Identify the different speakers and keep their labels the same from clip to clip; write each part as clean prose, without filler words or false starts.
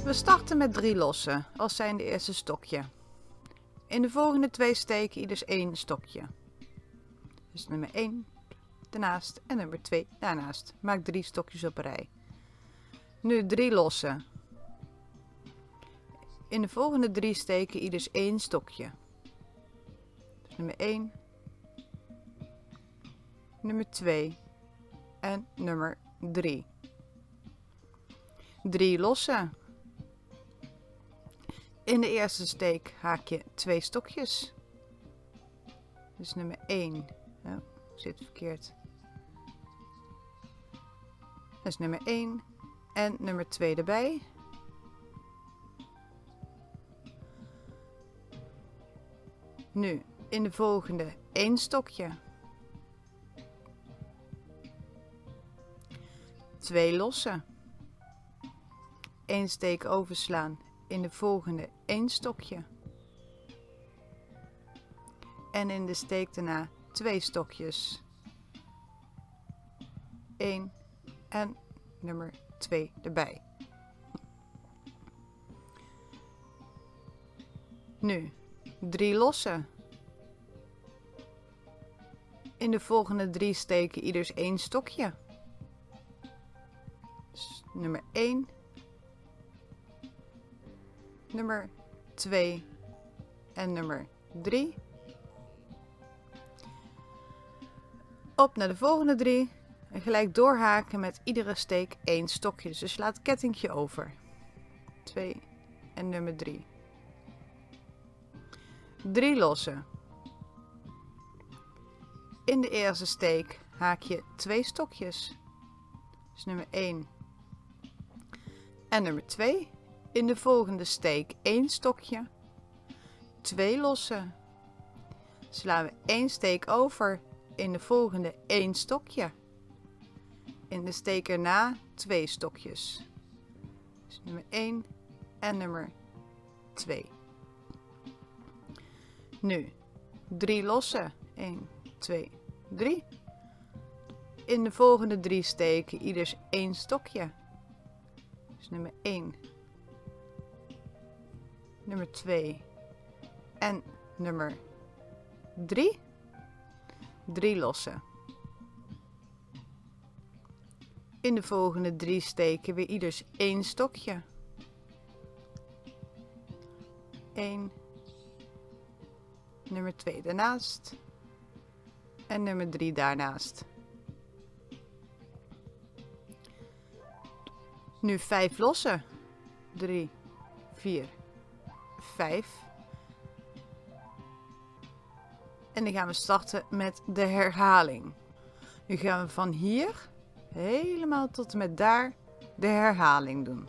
Speaker 1: We starten met 3 lossen, als zijn de eerste stokje. In de volgende 2 steken ieders 1 stokje. Dus nummer 1 daarnaast en nummer 2 daarnaast. Maak 3 stokjes op een rij. Nu 3 lossen. In de volgende 3 steken ieders 1 stokje. Dus nummer 1, nummer 2 en nummer 3. 3 lossen. In de eerste steek haak je 2 stokjes. Dus nummer 1. Oh, zit verkeerd. Dus nummer 1 en nummer 2 erbij. Nu in de volgende 1 stokje. 2 lossen. 1 steek overslaan. In de volgende 1 stokje. En in de steek daarna 2 stokjes. 1 en nummer 2 erbij. Nu 3 lossen. In de volgende 3 steken ieders 1 stokje. Dus nummer 1. Nummer 2 en nummer 3. Op naar de volgende 3 en gelijk doorhaken met iedere steek 1 stokje. Dus je laat het kettingje over. 2 en nummer 3. 3 lossen. In de eerste steek haak je 2 stokjes. Dus nummer 1 en nummer 2. In de volgende steek 1 stokje, 2 lossen. Slaan we 1 steek over, in de volgende 1 stokje. In de steek erna 2 stokjes. Dus nummer 1 en nummer 2. Nu 3 lossen. 1, 2, 3. In de volgende 3 steken ieders 1 stokje. Dus nummer 1. Nummer 2 en nummer 3. 3 lossen. In de volgende 3 steken weer ieders 1 stokje. 1. Nummer 2 daarnaast. En nummer 3 daarnaast. Nu 5 lossen. 3, 4, 5. En dan gaan we starten met de herhaling. Nu gaan we van hier helemaal tot en met daar de herhaling doen.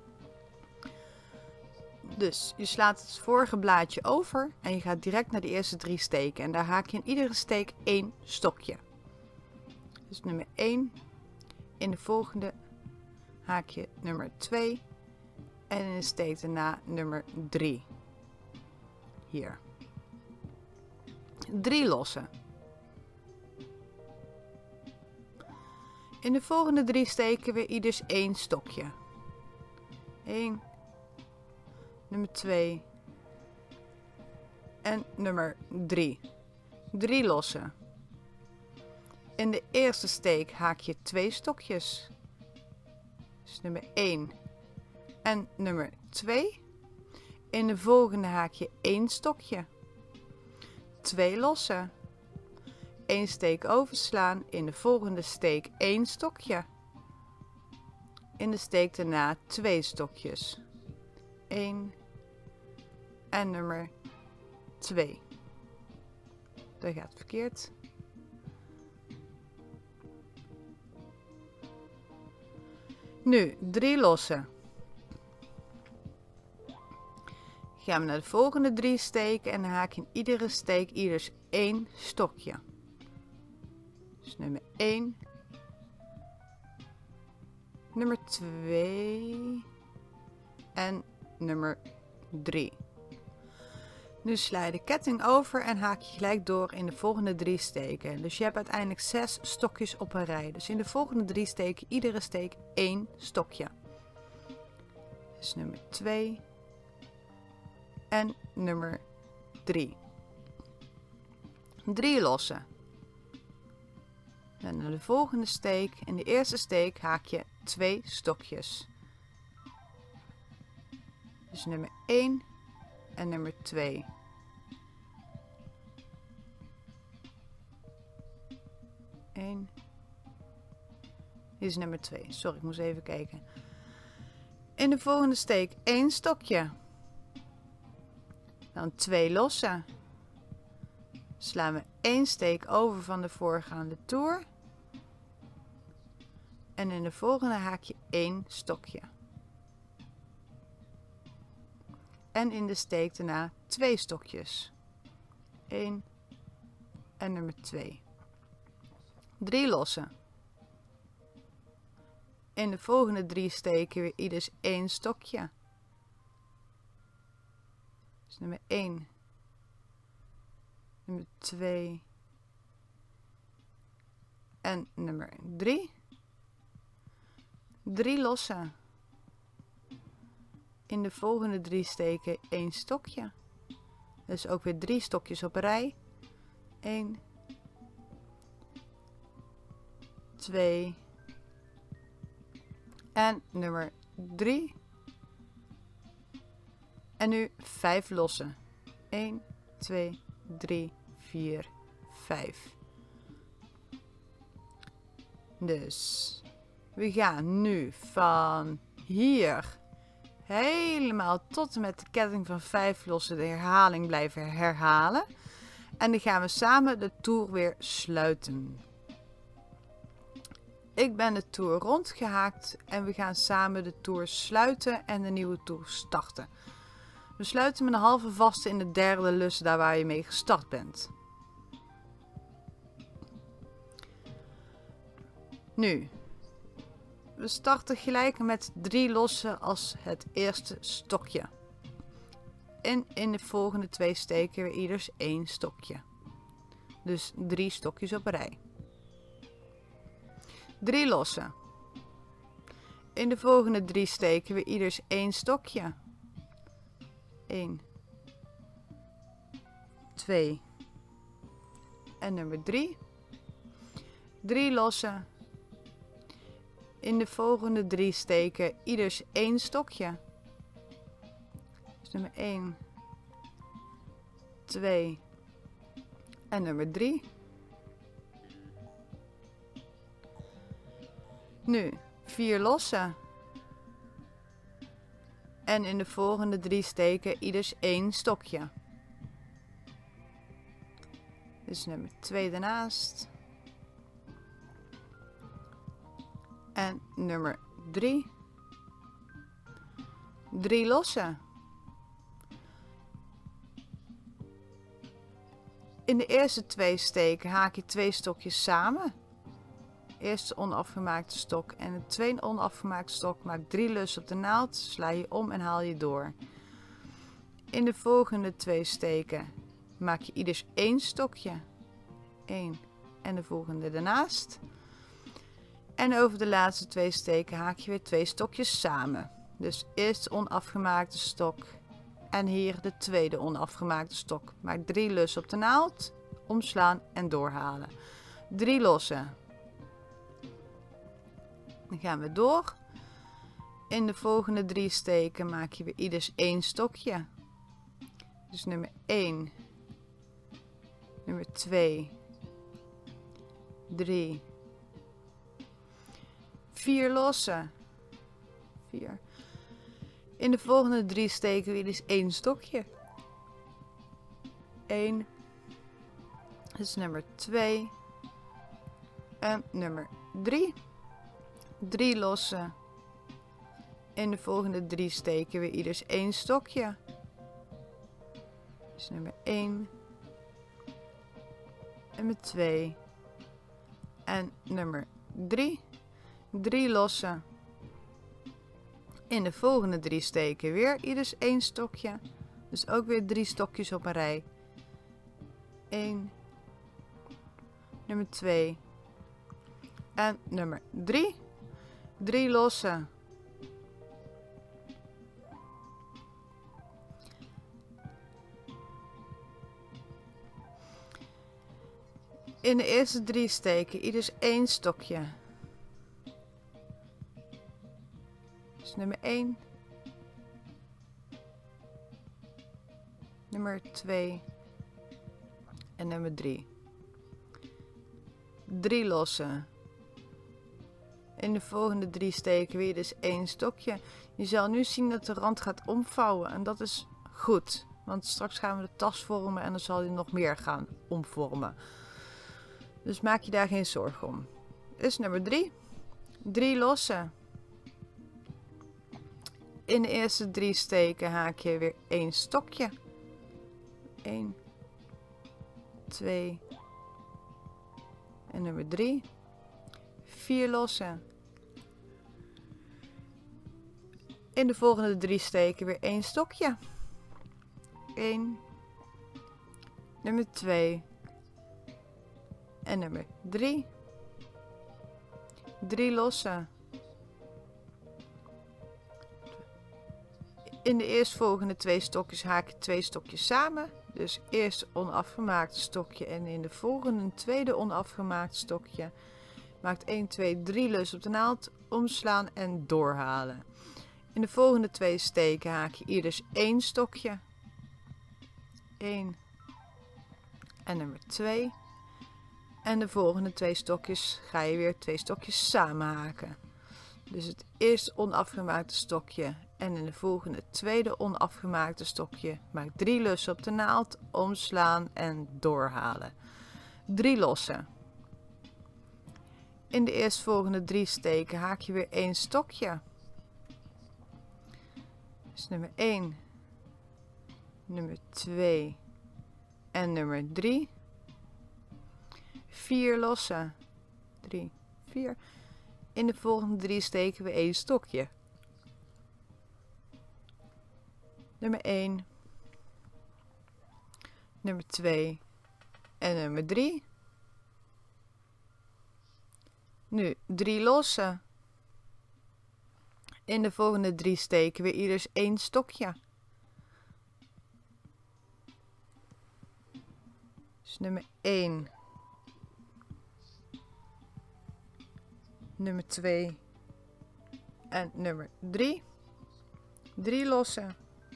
Speaker 1: Dus je slaat het vorige blaadje over en je gaat direct naar de eerste 3 steken. En daar haak je in iedere steek 1 stokje. Dus nummer 1. In de volgende haak je nummer 2. En in de steek daarna nummer 3. Hier. 3 lossen. In de volgende 3 steken we ieders 1 stokje. 1. Nummer 2. En nummer 3. 3 lossen. In de eerste steek haak je 2 stokjes. Dus nummer 1 en nummer 2. In de volgende haak je 1 stokje. 2 lossen. 1 steek overslaan. In de volgende steek 1 stokje. In de steek daarna 2 stokjes. 1 en nummer 2. Dat gaat verkeerd. Nu 3 lossen. Gaan we naar de volgende 3 steken en dan haak je in iedere steek ieders 1 stokje. Dus nummer 1, nummer 2 en nummer 3. Nu sla je de ketting over en haak je gelijk door in de volgende 3 steken. Dus je hebt uiteindelijk 6 stokjes op een rij. Dus in de volgende 3 steken iedere steek 1 stokje. Dus nummer 2 en nummer 3. 3 lossen. Dan naar de volgende steek. In de eerste steek haak je 2 stokjes. Dus nummer 1 en nummer 2. Dit is nummer 2. Sorry, ik moest even kijken. In de volgende steek 1 stokje. Dan 2 lossen. Slaan we 1 steek over van de voorgaande toer. En in de volgende haak je 1 stokje. En in de steek daarna 2 stokjes. 1 en nummer 2. 3 lossen. In de volgende 3 steken weer ieders 1 stokje. Dus nummer 1, nummer 2 en nummer 3. 3 lossen. In de volgende 3 steken 1 stokje. Dus ook weer 3 stokjes op een rij. 1, 2 en nummer 3. En nu 5 lossen. 1, 2, 3, 4, 5. Dus we gaan nu van hier helemaal tot en met de ketting van 5 lossen de herhaling blijven herhalen. En dan gaan we samen de toer weer sluiten. Ik ben de toer rondgehaakt en we gaan samen de toer sluiten en de nieuwe toer starten. We sluiten met een halve vaste in de derde lus daar waar je mee gestart bent. Nu, we starten gelijk met 3 lossen als het eerste stokje. En in de volgende 2 steken we ieders 1 stokje. Dus 3 stokjes op een rij. 3 lossen. In de volgende 3 steken we ieders 1 stokje. 1, 2 en nummer 3. 3 lossen. In de volgende 3 steken ieders 1 stokje. Dus nummer 1, 2 en nummer 3. Nu 4 lossen. En in de volgende 3 steken ieders 1 stokje. Dus nummer 2 daarnaast. En nummer 3. 3 lossen. In de eerste 2 steken haak je 2 stokjes samen. Eerste onafgemaakte stok en de tweede onafgemaakte stok. Maak 3 lussen op de naald, sla je om en haal je door. In de volgende 2 steken maak je ieders 1 stokje. 1 en de volgende daarnaast. En over de laatste 2 steken haak je weer 2 stokjes samen. Dus eerst de onafgemaakte stok en hier de tweede onafgemaakte stok. Maak 3 lussen op de naald, omslaan en doorhalen. 3 lossen. Dan gaan we door. In de volgende 3 steken maak je weer ieders 1 stokje. Dus nummer 1, nummer 2, 3, 4 lossen. 4. In de volgende 3 steken we ieders 1 stokje. 1, dat is nummer 2 en nummer 3. 3 lossen. In de volgende 3 steken we ieders 1 stokje. Dus nummer 1, nummer 2 en nummer 3. 3 lossen. In de volgende 3 steken weer ieders 1 stokje. Dus ook weer 3 stokjes op een rij. 1, nummer 2 en nummer 3. 3 lossen. In de eerste 3 steken ieders 1 stokje. Dus nummer 1, nummer 2 en nummer 3. 3 lossen. In de volgende 3 steken weer dus 1 stokje. Je zal nu zien dat de rand gaat omvouwen en dat is goed. Want straks gaan we de tas vormen en dan zal hij nog meer gaan omvormen. Dus maak je daar geen zorgen om. Dus nummer 3. 3 lossen. In de eerste 3 steken haak je weer 1 stokje. 1, 2 en nummer 3. 4 lossen. In de volgende 3 steken weer 1 stokje. 1, nummer 2 en nummer 3. 3 lossen. In de eerstvolgende 2 stokjes haak je 2 stokjes samen. Dus eerst onafgemaakt stokje en in de volgende een tweede onafgemaakt stokje. Maakt 1, 2, 3 lussen op de naald, omslaan en doorhalen. In de volgende 2 steken haak je ieders 1 stokje. 1 en nummer 2. En de volgende 2 stokjes ga je weer 2 stokjes samen haken. Dus het eerste onafgemaakte stokje en in de volgende tweede onafgemaakte stokje maak 3 lussen op de naald, omslaan en doorhalen. 3 lossen. In de eerstvolgende 3 steken haak je weer 1 stokje. Dus nummer 1, nummer 2 en nummer 3. 4 lossen. 3, 4. In de volgende 3 steken we 1 stokje. Nummer 1, nummer 2 en nummer 3. Nu 3 lossen. In de volgende 3 steken we ieders 1 stokje. Dus nummer 1, nummer 2 en nummer 3. 3 lossen.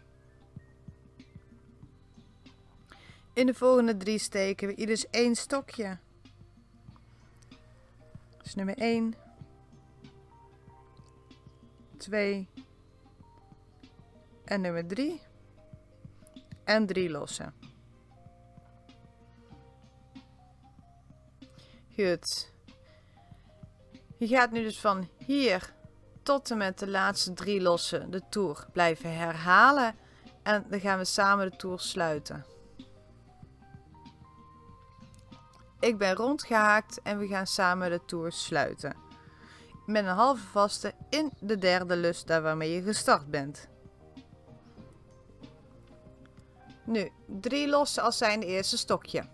Speaker 1: In de volgende 3 steken we ieders 1 stokje. Dus nummer 1, 2 en nummer 3. En 3 lossen. Goed. Je gaat nu dus van hier tot en met de laatste 3 lossen de toer blijven herhalen. En dan gaan we samen de toer sluiten. Ik ben rondgehaakt en we gaan samen de toer sluiten. Met een halve vaste in de derde lus, daar waarmee je gestart bent. Nu 3 lossen als zijn de eerste stokje.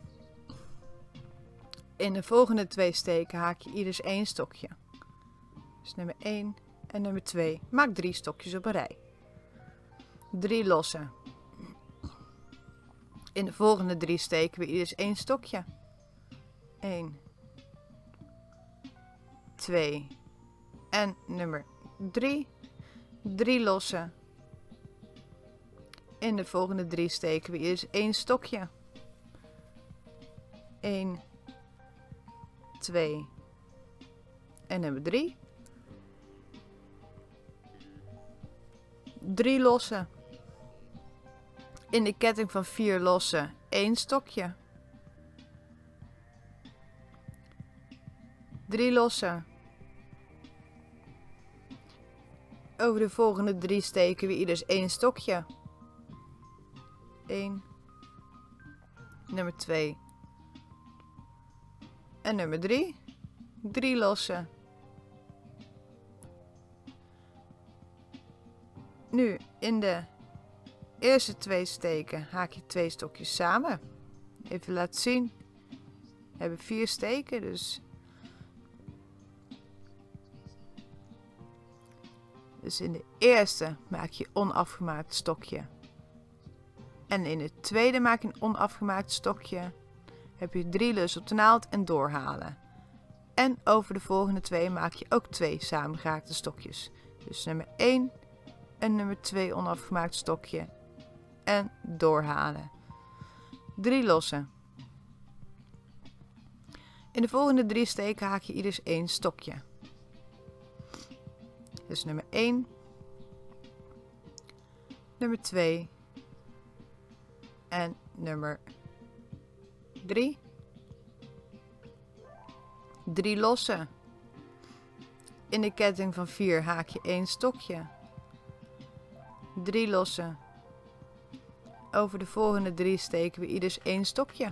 Speaker 1: In de volgende 2 steken haak je ieders 1 stokje. Dus nummer 1 en nummer 2. Maak 3 stokjes op een rij. 3 lossen. In de volgende 3 steken we ieders 1 stokje. 1, 2 en nummer 3. 3 lossen. In de volgende 3 steken we ieders 1 stokje. 1, 2 en nummer 3. 3 lossen. In de ketting van 4 lossen 1 stokje. 3 lossen. Over de volgende 3 steken we ieders 1 stokje. 1, nummer 2 en nummer 3. 3 lossen. Nu in de eerste 2 steken haak je 2 stokjes samen. Even laten zien. We hebben 4 steken, dus in de eerste maak je onafgemaakt stokje. En in de tweede maak je een onafgemaakt stokje. heb je 3 lussen op de naald en doorhalen. En over de volgende 2 maak je ook 2 samengehaakte stokjes. Dus nummer 1 en nummer 2 onafgemaakt stokje en doorhalen. 3 lossen. In de volgende 3 steken haak je ieders 1 stokje. Dus nummer 1, nummer 2 en nummer 3. 3 lossen. In de ketting van 4 haak je 1 stokje. 3 lossen. Over de volgende 3 steken we ieders 1 stokje.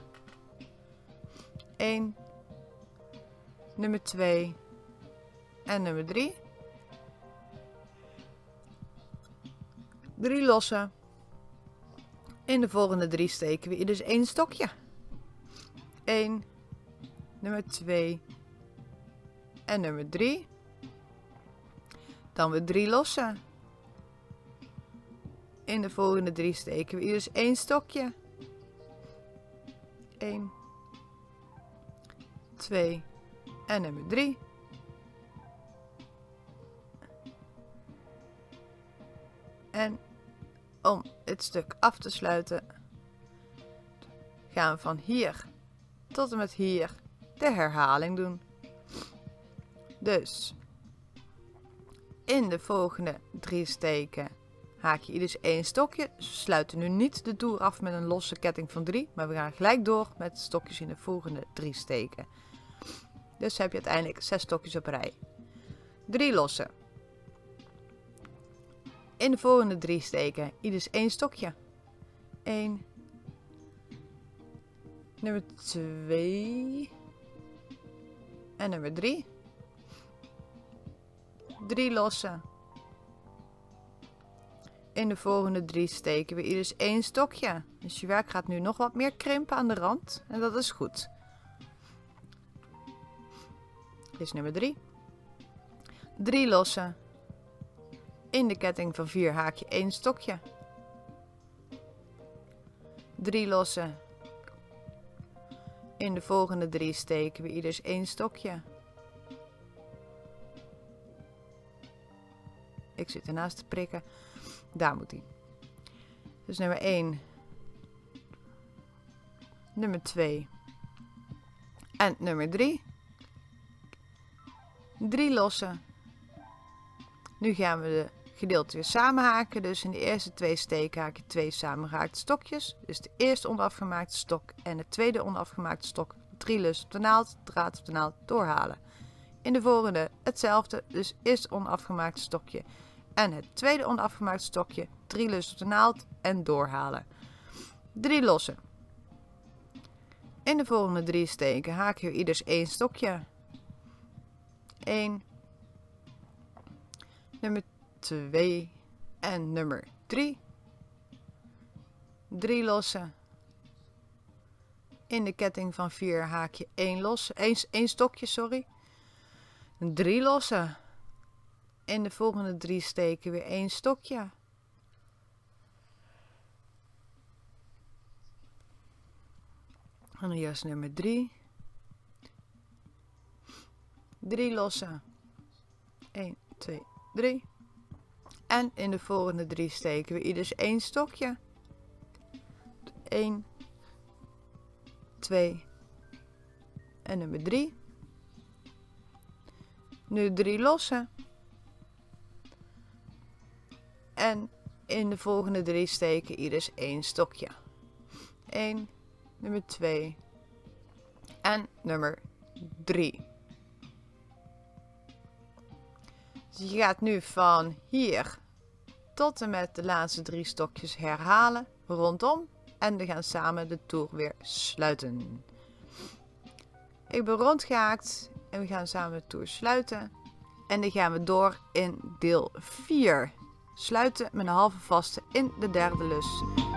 Speaker 1: 1, nummer 2 en nummer 3. 3 lossen. In de volgende 3 steken we ieders 1 stokje. 1, nummer 2 en nummer 3. Dan weer 3 lossen. In de volgende 3 steken we ieders 1 stokje. 1, 2 en nummer 3. En om het stuk af te sluiten, gaan we van hier tot en met hier de herhaling doen. Dus in de volgende 3 steken haak je ieders 1 stokje. Dus we sluiten nu niet de toer af met een losse ketting van 3, maar we gaan gelijk door met stokjes in de volgende 3 steken. Dus heb je uiteindelijk 6 stokjes op rij. 3 lossen. In de volgende 3 steken ieders 1 stokje. 1, nummer 2 en nummer 3. 3 lossen. In de volgende 3 steken we ieders 1 stokje. Dus je werk gaat nu nog wat meer krimpen aan de rand. En dat is goed. Dit is nummer 3. 3 lossen. In de ketting van 4 haak je 1 stokje. 3 lossen. In de volgende 3 steken we ieders 1 stokje. Ik zit ernaast te prikken. Daar moet hij. Dus nummer 1. Nummer 2. En nummer 3. 3 lossen. Nu gaan we de gedeelte weer samenhaken. Dus in de eerste 2 steken haak je 2 samengehaakte stokjes. Dus de eerste onafgemaakte stok en de tweede onafgemaakte stok. 3 lussen op de naald, draad op de naald doorhalen. In de volgende hetzelfde. Dus eerst onafgemaakte stokje en het tweede onafgemaakte stokje. 3 lussen op de naald en doorhalen. 3 lossen. In de volgende 3 steken haak je ieders 1 stokje. 1, nummer 2 en nummer 3. 3 lossen. In de ketting van 4 haak je 1 stokje, sorry. 3 lossen. In de volgende 3 steken weer 1 stokje. En hier is nummer 3. 3 lossen. 1, 2, 3. En in de volgende 3 steken we ieders 1 stokje. 1, 2 en nummer 3. Nu 3 lossen. En in de volgende 3 steken ieders 1 stokje. 1, nummer 2 en nummer 3. Dus je gaat nu van hier tot en met de laatste 3 stokjes herhalen rondom. En we gaan samen de toer weer sluiten. Ik ben rondgehaakt en we gaan samen de toer sluiten. En dan gaan we door in deel 4. Sluiten met een halve vaste in de derde lus.